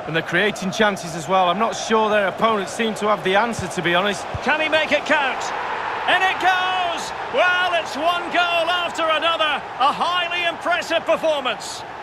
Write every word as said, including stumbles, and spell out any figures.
And they're creating chances as well. I'm not sure their opponents seem to have the answer, to be honest. Can he make it count? And it goes! Well, it's one goal after another. A highly impressive performance.